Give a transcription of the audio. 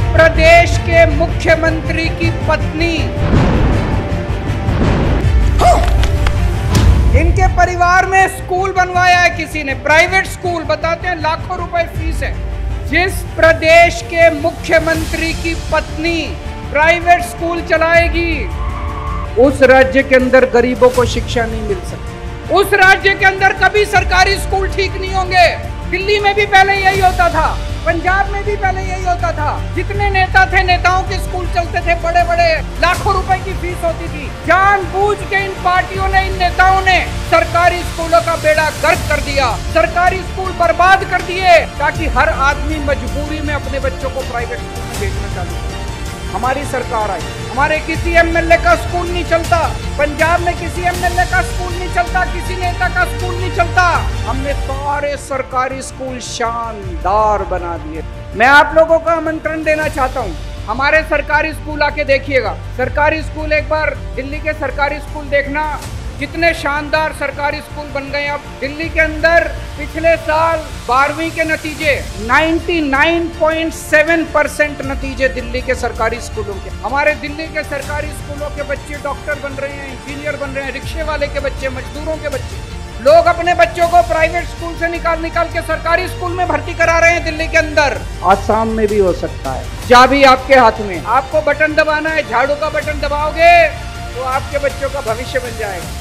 प्रदेश के मुख्यमंत्री की पत्नी, इनके परिवार में स्कूल बनवाया है किसी ने, प्राइवेट स्कूल, बताते हैं लाखों रुपए फीस है। जिस प्रदेश के मुख्यमंत्री की पत्नी प्राइवेट स्कूल चलाएगी, उस राज्य के अंदर गरीबों को शिक्षा नहीं मिल सकती। उस राज्य के अंदर कभी सरकारी स्कूल ठीक नहीं होंगे। दिल्ली में भी पहले यही होता था, पंजाब में भी पहले यही होता था। जितने नेता थे, नेताओं के स्कूल चलते थे, बड़े बड़े लाखों रुपए की फीस होती थी। जानबूझ के इन पार्टियों ने, इन नेताओं ने सरकारी स्कूलों का बेड़ा गर्क कर दिया, सरकारी स्कूल बर्बाद कर दिए, ताकि हर आदमी मजबूरी में अपने बच्चों को प्राइवेट स्कूल में भेजना चालू करे। हमारी सरकार आई, हमारे किसी एमएलए का स्कूल नहीं चलता, पंजाब में किसी एमएलए का स्कूल नहीं चलता, किसी नेता का स्कूल नहीं चलता। हमने सारे सरकारी स्कूल शानदार बना दिए। मैं आप लोगों को आमंत्रण देना चाहता हूँ, हमारे सरकारी स्कूल आके देखिएगा। सरकारी स्कूल, एक बार दिल्ली के सरकारी स्कूल देखना, कितने शानदार सरकारी स्कूल बन गए। अब दिल्ली के अंदर पिछले साल 12वीं के नतीजे 99.7% नतीजे दिल्ली के सरकारी स्कूलों के। हमारे दिल्ली के सरकारी स्कूलों के बच्चे डॉक्टर बन रहे हैं, इंजीनियर बन रहे हैं, रिक्शे वाले के बच्चे, मजदूरों के बच्चे। लोग अपने बच्चों को प्राइवेट स्कूल से निकाल के सरकारी स्कूल में भर्ती करा रहे हैं दिल्ली के अंदर। आसाम में भी हो सकता है। चाबी आपके हाथ में, आपको बटन दबाना है, झाड़ू का बटन दबाओगे तो आपके बच्चों का भविष्य बन जाएगा।